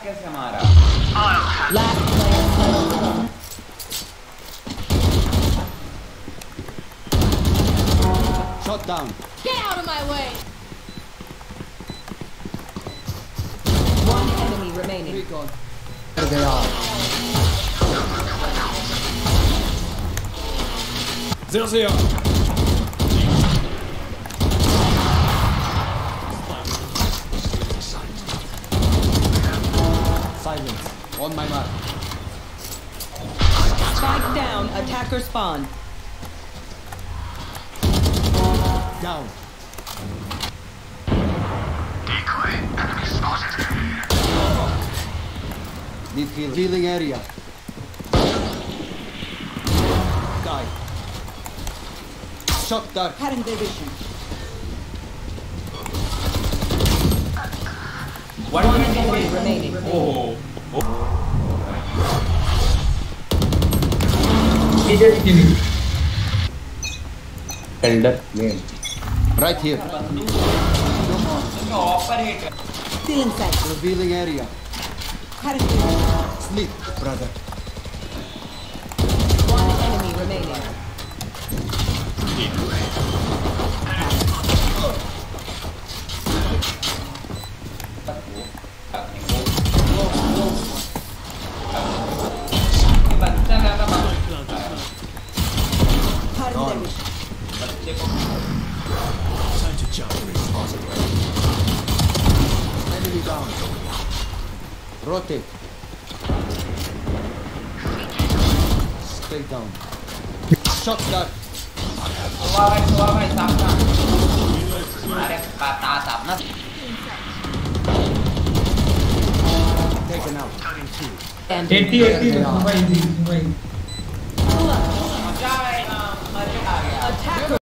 कैसे मारा? Last player standing. Shot down. Get out of my way! One enemy remaining. Recon. There they are. There they are. Silence. On my mark. Spike down. Attacker spawn. Down. Decoy, enemy spotted. Need heal. Healing area. Die. Shot dark. Cutting their vision. One Enemy remaining. Oh. Elder name. Right here. Operator. Still inside. Revealing area. Cutting their vision. Sleep, brother. One enemy remaining. बच्चा ज्यादा Cutting their vision. बच्चे को Time to jump. Enemy down. Rotate. Stay down. Shot dark. सुबह भाई सामना अरे पता सामना Taken out. And 80 There they are. भाई मजा आएगा मजा आ गया attacker